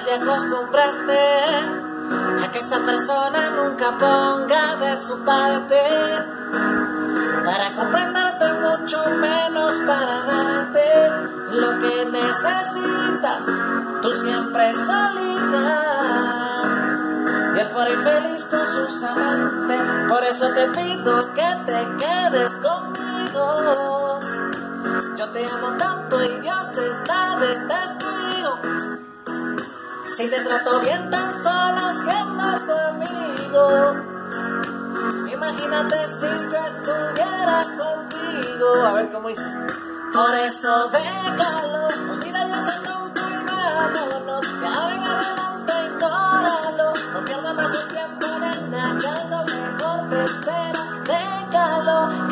te acostumbraste a que esa persona nunca ponga de su parte para comprenderte, mucho menos para darte lo que necesitas, tú siempre solita. Y él por ahí feliz con sus amantes, por eso te pido que te quedes conmigo. Yo te amo tanto y Dios está de testigo. Si te trato bien tan solo siendo tu amigo, imagínate si yo estuviera contigo. A ver cómo dice. Por eso déjalo, olvida ya ese tonto y vámonos. Ya ven adelante, ignóralo. No pierdas más el tiempo, nena, que algo mejor te